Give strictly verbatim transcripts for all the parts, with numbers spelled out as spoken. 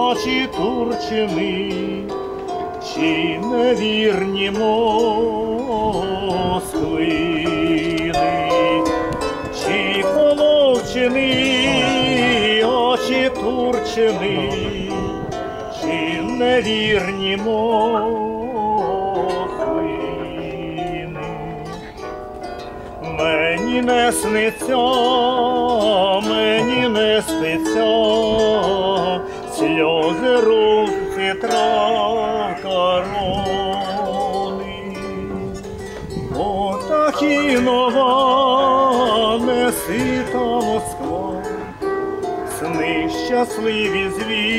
наші Турчини, чи невірні Москвини, чи Половчини, очі Турчини, чи невірні Москвини. Мені не сниться, мені не спиться, сльози рук травка рони. Отакі нова несита Москва, сни щасливі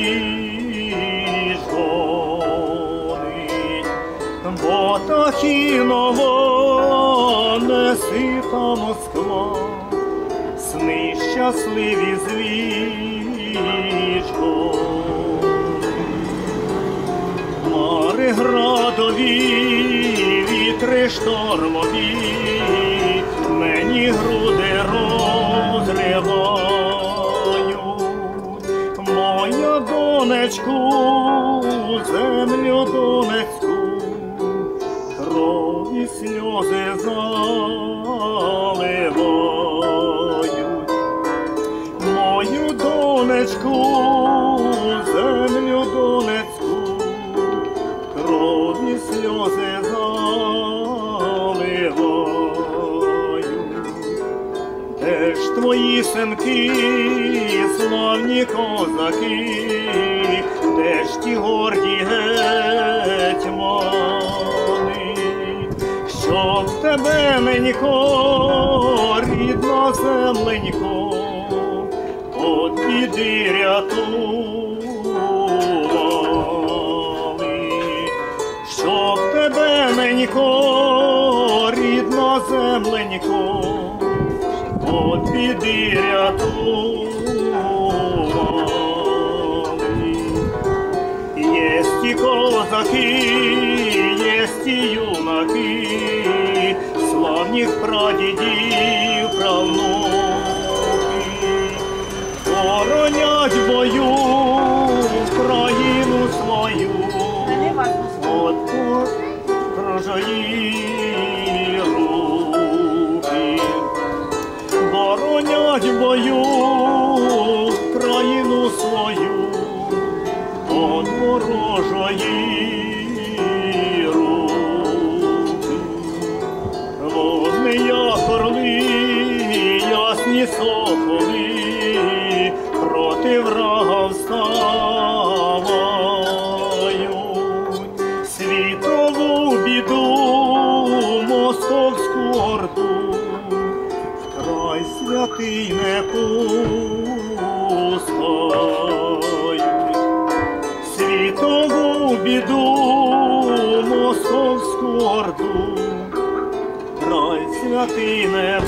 звіждони. Бо такі нова несита Москва, сни щасливі звіждони. Мари градові, вітри штормові, мені груди розривають. Моя донечку, землю донецьку, кров і сльози заливають. Мою донечку, землю донецьку, крові сльози заливаю. Де ж твої синки, славні козаки, де ж ті горді гетьмани, щоб тебе, ненько, рідна земленько, от біди рятували. Щоб тебе, ненько, рідна земленько, от біди рятували. Єсть і козаки, єсть і юнаки, славних прадідів правнуки, боронять в бою країну свою, от прожої руки. Боронять в бою країну свою, от ворожої руки. Вони як орли, ясні соколи, проти врага вставають. Світову біду, московську орду, вкрай святий не пускають. Світову біду, московську орду, край святий не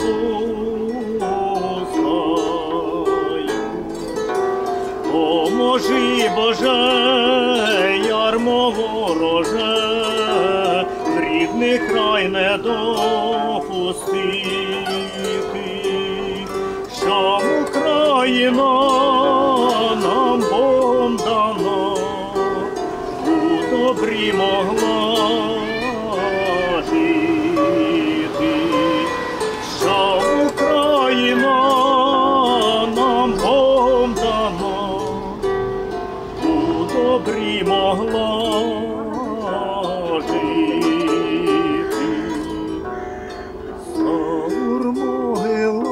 пускають. Поможи, Боже, ярмо вороже, в рідний край не допустити, щоб Україна нам Богом дана у добрі могла жити, щоб Україна нам Богом дана у добрі могла жити. Саур могила